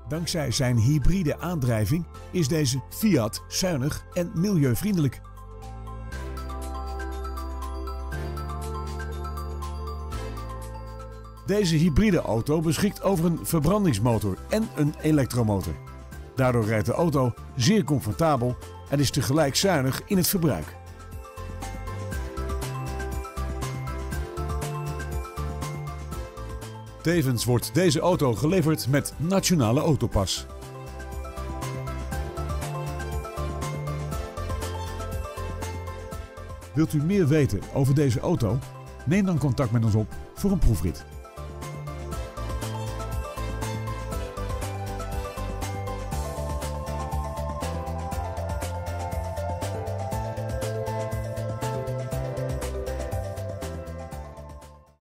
Dankzij zijn hybride aandrijving is deze Fiat zuinig en milieuvriendelijk. Deze hybride auto beschikt over een verbrandingsmotor en een elektromotor. Daardoor rijdt de auto zeer comfortabel en is tegelijk zuinig in het verbruik. Tevens wordt deze auto geleverd met Nationale Autopas. Wilt u meer weten over deze auto? Neem dan contact met ons op voor een proefrit.